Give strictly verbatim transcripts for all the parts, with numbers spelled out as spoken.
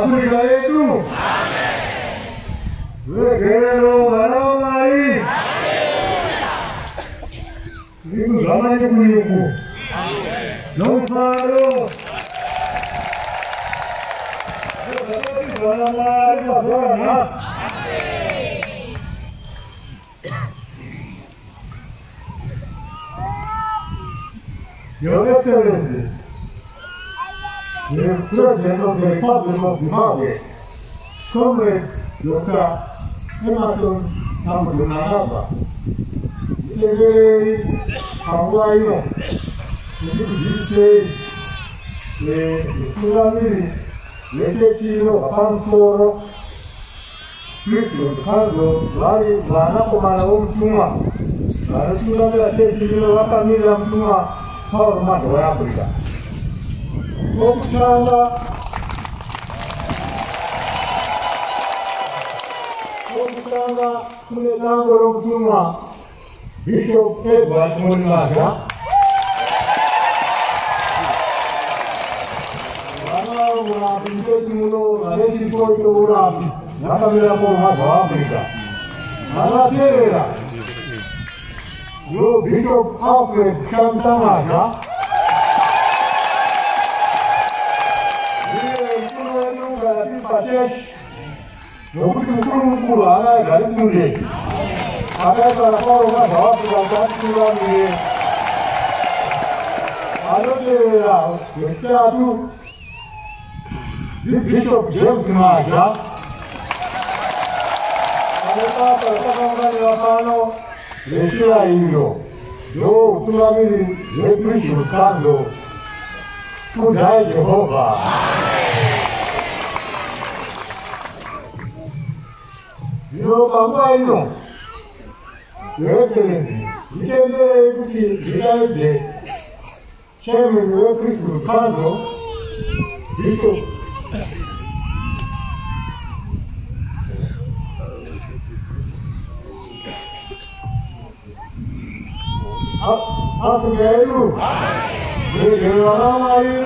Afrika yetu. Wekero wanaomai. Niku zamani kuliku. Nofaro. Wanamai wafana. Your Excellency, the President of the Republic of Zimbabwe, Comrade Doctor Emerson Mnangagwa, Mtendere Kangwayo, Mtendere Mtendere Mtendere Pansoro, Kristo Kazo, Wali Wanakomana Omtuma, Wanatumamela Mtendere Wakamila Mtuma, Paulo Mato wa Afrika. Okutanga Okutanga kule lango lomtuma Bishop Edward Monimaga. Wana mwana pintetu muno na lesi koito urapi. Nakamila Paulo Mato wa Afrika. Wana terera. Yo Bishop Alfred Shamtamaga. Nokuti mukuru mukuru ana gari kule. Akaza Paulo Mato wa Afrika katikirani. Anoterera wechatu Bishop James Maga. Anataka kutangani wapano Leshia hilo, yo utunamili lepishi mkando, kudai Jehova. Yo kama ino, yo Excellency, ikendele kuti ilaize, sheme lepishi mkando, ito. Afrika yetu. Wekero wanaomai.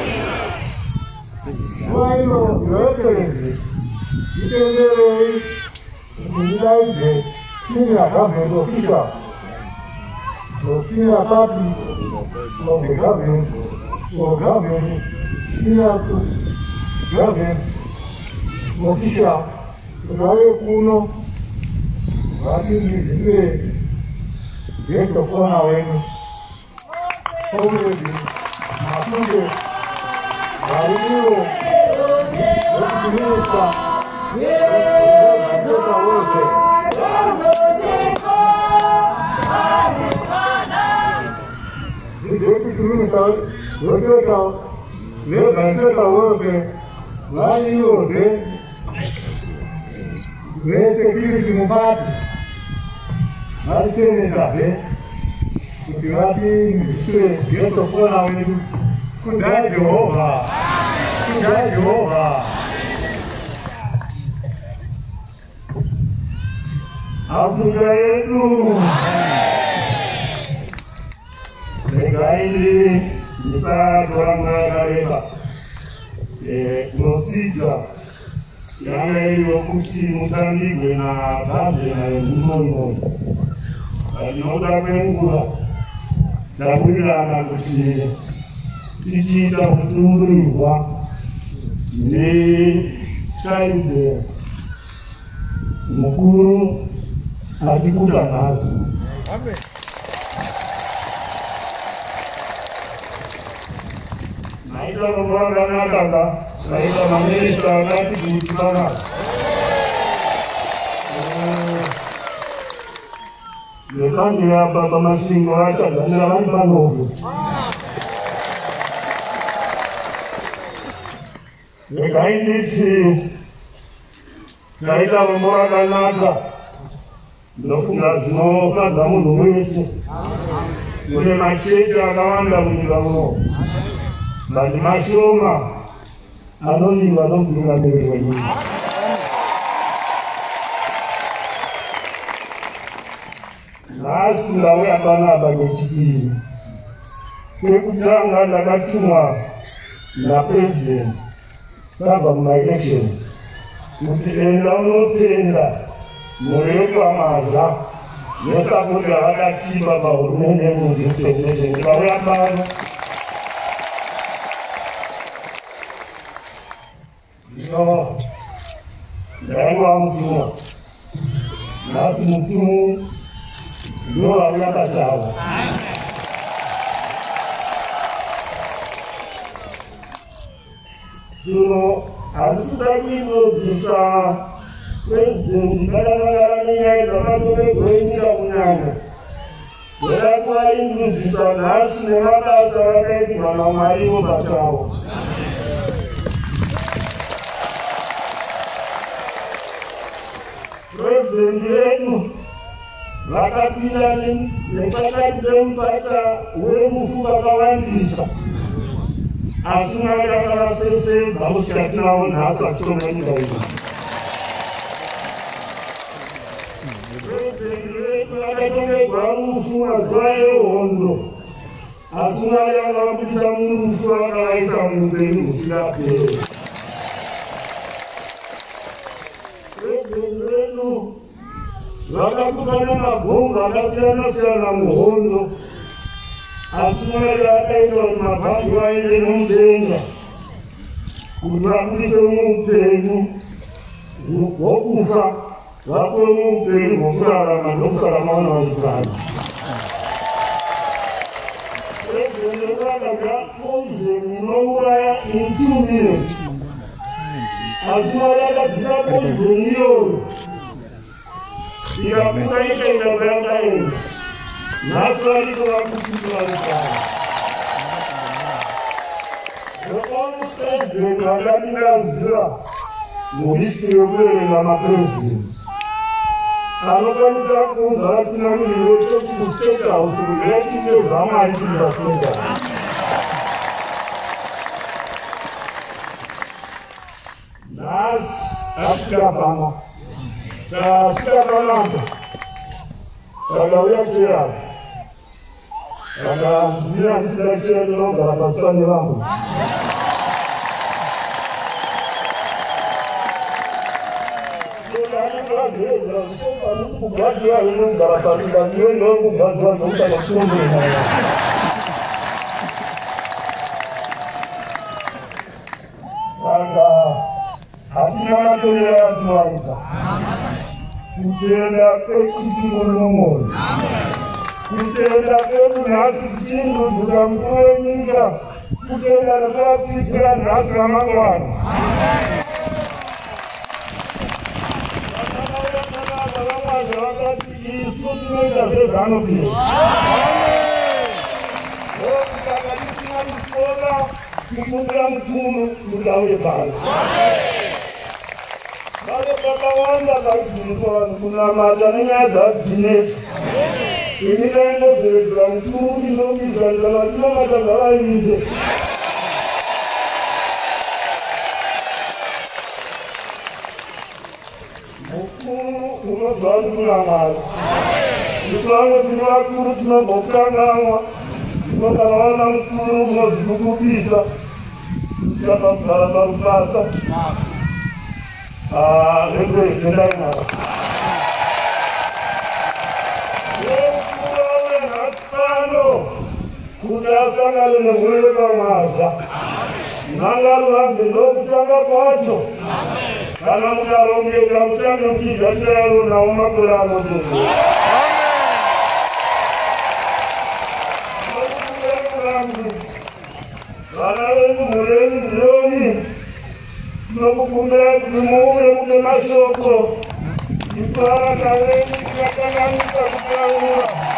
Waino, Your Excellency, Mtendere Mtendere Senior Government Official, the Senior Party of the government, or government, Senior Government Official, Rayo Kuno, Wakini Zile, Yeto Kona Wenu, Komedi, Matunde, Warinio, Wakiminista, Wazeta Wose, Deputy Minister, Wazeta, Wazeta Wose, Warinio, Security Mubati, Senator, Kutiwati, Msure, Yeto Kona Wenu, Kudai Jehova, Kudai Jehova. Afrika yetu. Negaili, Isa Tuanga Gareba. Nosija. Yana ili wakuti Mutambigwe na Babe na Mmono. Alimoda Bengula. Dabula na kuti Tichita Mutunguriwa. Ni Chaide Mukuru Atikuta nasi. Amen. Naita Mwana Nataka, Naita Mamerita Nati Gutana. Nekandi hapa kama singo hata na walipa ngovu. Nekaindi si Naita Mwana Nataka. Ndofunga zino kada mundu mwese. Kule macheja akawanda kunyika muno. Bali mashoma anoni wanokutunga mbele wenyewe. Nasi lawe abana abagechiki. Kekutanga ndakatumwa na president tabva mumaelection kuti enda unotenda murefu wamaza nesapoti yavakachipa pahurumende yemudistrict ikauya pano no ndaiwa mutumwa nhasi mutumu ndo vauyakatawa zvino handisida kuinobvisa president kadakagara nenyaya dzakatoregwenyika kunyanya ndoda kuvaindudzisa nhasi nemabasa akaitirwa namwarivo pachavo. President yedu vakapinda nepakati pemupata wemufu vakawandisa asi mwari akavasesedza kusvika tinawo nhasi achitonga nyika ino. President wedu akatongerwa rufu mazuva ehondo asi mwari akavabudisa murufu vakavaisa muupenyu husingaperi. President wedu vakakutana mabhomba akasiyana siyana muhondo asi mwari akaita kuti mabhazi vaende nomudenga kuti vabudise muupenyu hwokufa vapuwe muupenyu hwokurarama ndokusarama vana vaitano. President wedu akabva poison inouraya intumire asi mwari akabvisa poison iyoyo ikabuda ikaenda kwayakaenda nhasi variko vakutisira rukana. Zvokono president vakandinazira muhistory yokuverenga mapresident anokwanisa kunzwa vatungamiriri vechechi kustate house kuti vechite zvamwari tindastate house. Nhasi asvika pano tasvika panapa takauya chirava saka ndina ndisina chiro ndinogara paswa nevamwe kugadzira inogara paringa ndiwe ndokugadzira ndokusaka chiromboenaya saka hatina matonero atinoaita kutenda kwechipiro nomwoyo kutenda kwekunhasi tichindudzuka mukuru wenyika kutenda nekuvapikira nhasi ramangwana. Vakawanda vakati isu tinoita zvezanopira saka tisina kusora kukumbira mukuru kuti auye pano. Vale vakawanda vadzidziswa vanhu kunamata nenyaya dzadzinesi ini ndaindozeredzera mukuru ndindombidzwa ndikana tinamata ngavainde mukuru unozva kuti kunamata isu vamwe tine vakuru tinobhokukanganwa tinogara vana mukuru unozvikukupisa tichaka kugara parupasa Ah, ndio ndio ndio. Wewe unatano. Kudasanga na mwele kamaza. Nangaru wangu ndio kutanga kwacho. Kana mkaro ngeka mtanga mkijatero na umakula moto. Kana wewe mwele ndio nokukumbira kuti muuye kune mashoko isara kaweni kakakanisa kutaura